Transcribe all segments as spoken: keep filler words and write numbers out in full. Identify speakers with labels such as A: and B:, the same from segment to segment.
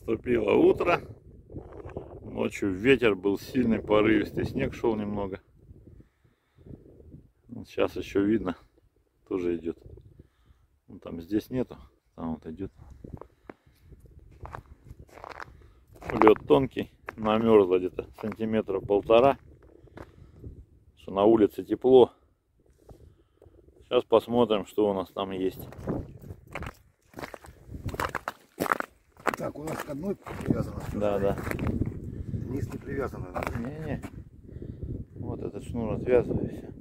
A: Наступило утро. Ночью ветер был сильный, порывистый, снег шел немного. Вот сейчас еще видно, тоже идет. Ну, там здесь нету, там вот идет. Лед тонкий, намерзло где-то сантиметра полтора. Что на улице тепло. Сейчас посмотрим, что у нас там есть.
B: Так, у нас к одной привязано.
A: Да, да.
B: Низ не привязан.
A: Не-не. Вот этот шнур отвязывайся.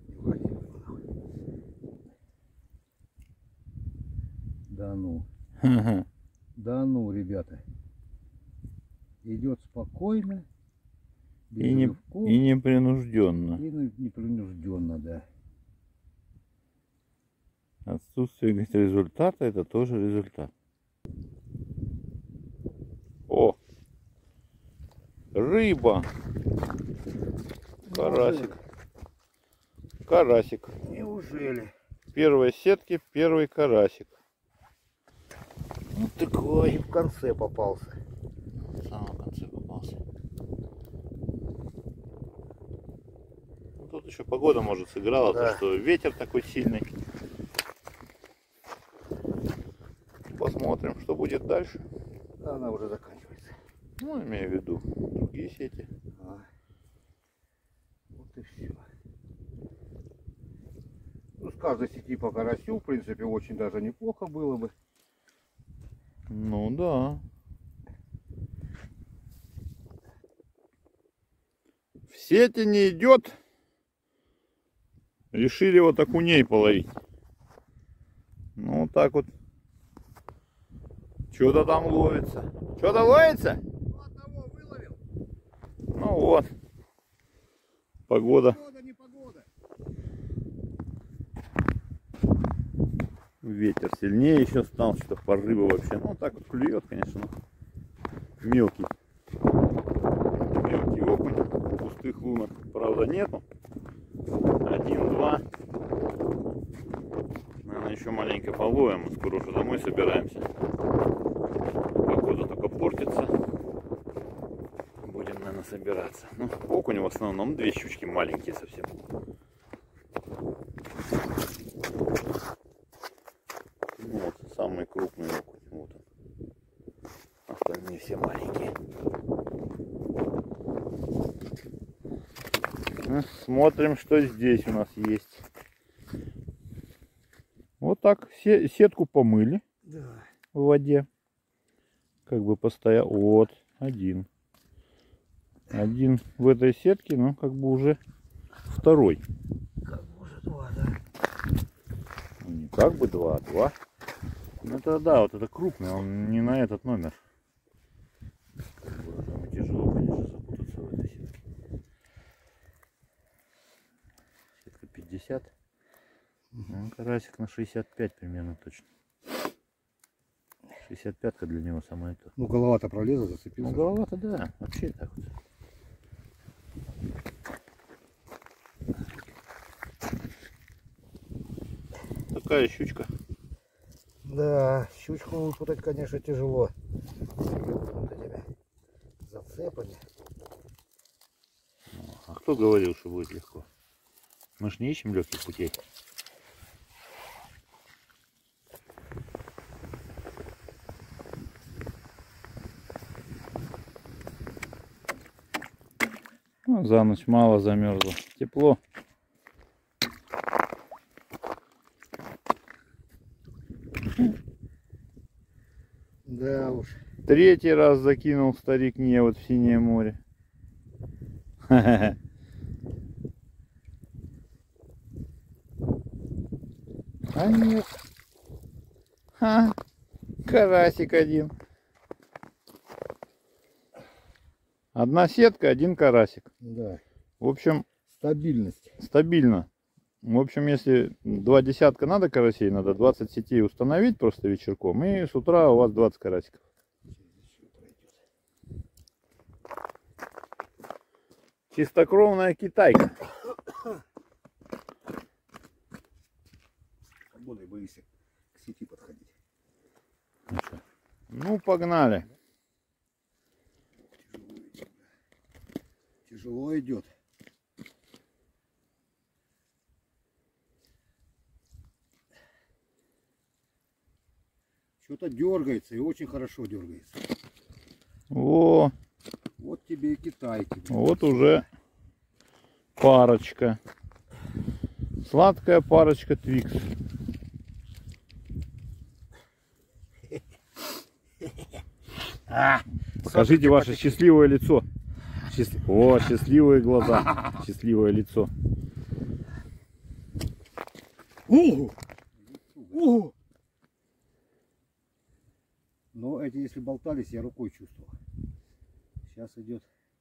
B: Да ну. Да ну, ребята. Идет спокойно.
A: И не, и непринужденно.
B: И непринужденно, да.
A: Отсутствие результата — это тоже результат. О! Рыба! Карасик. Карасик.
B: Неужели?
A: Первой сетки первый карасик. Вот такой.
B: И в конце попался.
A: В самом конце попался. Ну, тут еще погода, может, сыграла, да. То, что ветер такой сильный. Посмотрим, что будет дальше.
B: Она уже заканчивается.
A: Ну, имею в виду другие сети.
B: А. Вот и все. Ну, с каждой сети по карасю, в принципе, очень даже неплохо было бы.
A: Ну да. В сети не идет. Решили вот окуней половить. Ну вот так вот. Что-то там ловится. Что-то ловится?
B: Ну, одного выловил.
A: Ну вот. Погода.
B: Погода, не погода.
A: Ветер сильнее еще стал, что порывы вообще. Ну так вот клюет, конечно. Мелкий. Мелкий окунь. Пустых лунок, правда, нету. Один-два. Наверное, еще маленько половим. Мы скоро уже домой собираемся. Погода только портится. Будем, наверное, собираться. Ну, окунь в основном две щучки маленькие совсем. Вот самый крупный окунь. Вот он. Остальные все маленькие. Ну, смотрим, что здесь у нас есть. Вот так сетку помыли.
B: Да.
A: В воде. Как бы постоял. Вот один. Один в этой сетке, ну как бы уже второй.
B: Как бы уже два, да?
A: Ну, не как бы два, два. Ну это да, вот это крупный, он не на этот номер. Там тяжело, конечно, запутаться в этой сетке. Сетка пятьдесят. Ну, карасик на шестьдесят пять примерно точно. шестьдесят пятка для него самое то.
B: Ну голова-то пролезла, зацепился.
A: Ну голова-то да, вообще так вот. Такая щучка.
B: Да, щучку выпутать, конечно, тяжело. Вот этими зацепами.
A: А кто говорил, что будет легко? Мы ж не ищем легких путей. Ну, за ночь мало замерзло. Тепло.
B: Да уж.
A: Третий раз закинул старик невод в синее море. А нет. Ха, карасик один. Одна сетка, один карасик.
B: Да.
A: В общем,
B: стабильность.
A: Стабильно. В общем, если два десятка надо карасей, надо двадцать сетей установить просто вечерком. И с утра у вас двадцать карасиков. Чистокровная китайка.
B: Свободой боишься к сети подходить.
A: Ну, погнали.
B: Тяжело идет. Что-то дергается и очень хорошо дергается.
A: О,
B: Вот тебе и китайки.
A: вот уже парочка. Сладкая парочка Твикс.
B: А,
A: Покажите ваше счастливое лицо. Счаст- О, счастливые глаза. Счастливое лицо.
B: Угу. Угу. Но эти, если болтались, я рукой чувствовал. Сейчас идет.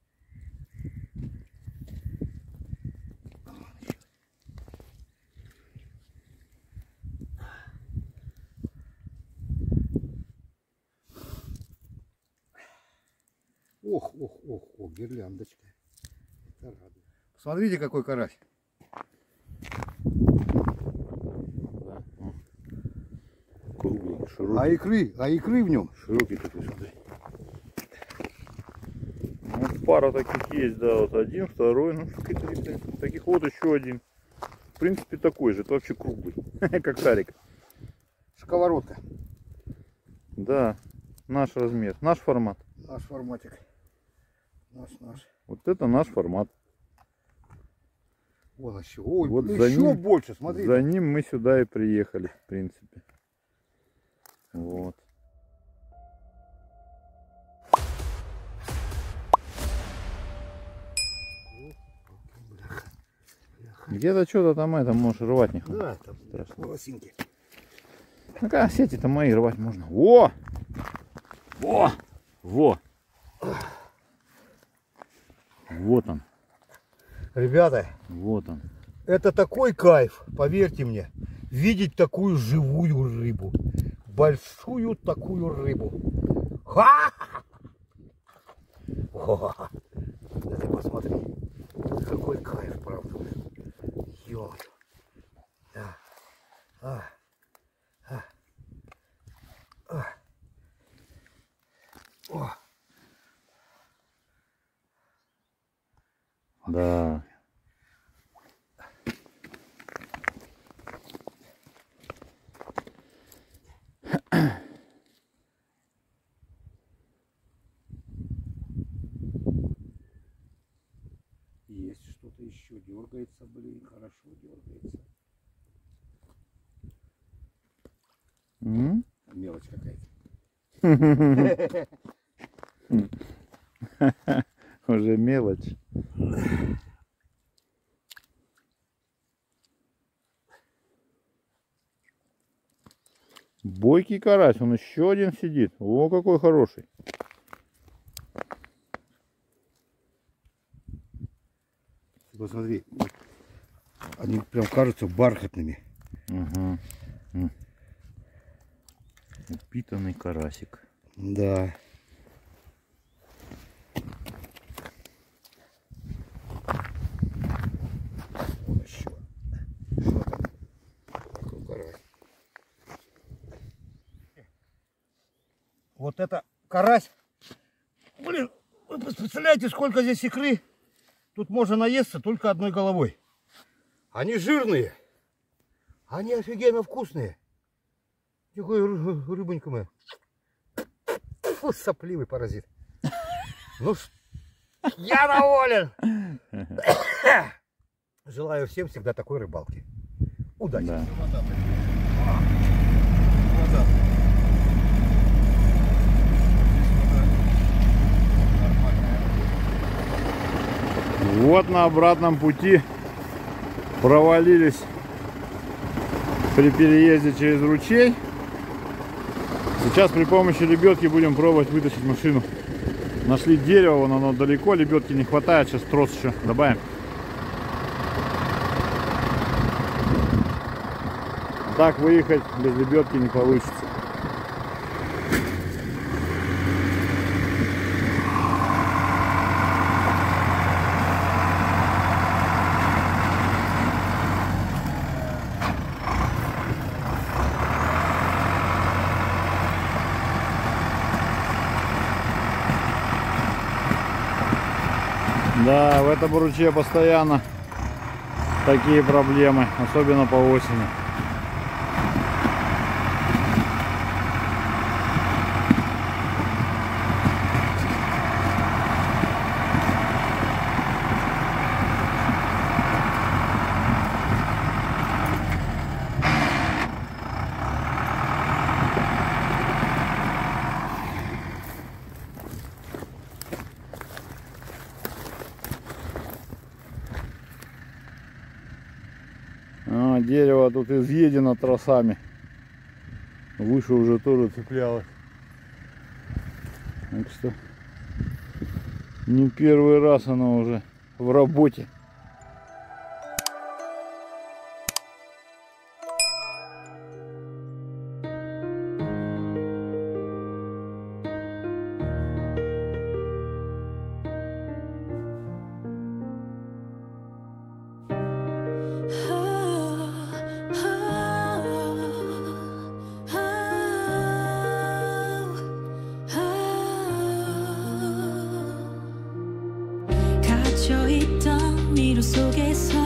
B: Ох, ох, ох, ох, гирляндочка. Это радует. Смотрите, какой карась.
A: Круглый, широкий.
B: А икры, а икры в нем.
A: Широкий такой, смотри. Ну, пара таких есть, да, вот один, второй, ну, каких-то таких вот еще один. В принципе, такой же, это вообще круглый, как шарик.
B: Сковородка.
A: Да, наш размер, наш формат.
B: Наш форматик. Наш, наш.
A: Вот это наш формат.
B: Вон еще. Ой,
A: Вот
B: ну
A: за
B: еще
A: ним-
B: больше, смотри.
A: За ним мы сюда и приехали, в принципе. Вот. Где-то что-то там это можешь рвать не хватит.
B: Да, там
A: Страшно.
B: волосинки.
A: Ну как сети-то мои рвать можно. Во! Во! Во! Вот он.
B: Ребята,
A: Вот он.
B: это такой кайф, поверьте мне, видеть такую живую рыбу. Большую такую рыбу. Ха! О, да ты посмотри. Какой кайф, правда. Ё-моё. Да. А. А. А. О.
A: Да.
B: Есть что-то еще, дергается, блин, хорошо дергается.
A: М?
B: Мелочь какая-то.
A: Уже мелочь. Бойкий карась, он еще один сидит. О, какой хороший.
B: Посмотри, вот они прям кажутся бархатными.
A: Угу. Упитанный карасик.
B: Да. Вон еще. Что там? Какой карась. Вот это карась. Блин, вы представляете, сколько здесь икры? Тут можно наесться только одной головой. Они жирные. Они офигенно вкусные. Какой ры- рыбонька моя. Фу, сопливый паразит. Ну, ш- я доволен. Желаю всем всегда такой рыбалки. Удачи.
A: Да. Вот на обратном пути провалились при переезде через ручей. Сейчас при помощи лебедки будем пробовать вытащить машину. Нашли дерево, вон оно далеко, лебедки не хватает, сейчас трос еще добавим. Так выехать без лебедки не получится. Да, в этом ручье постоянно такие проблемы, особенно по осени. А, дерево тут изъедено тросами. Выше уже тоже цеплялось. Так что не первый раз оно уже в работе.
C: 갇혀있던 미로 속에서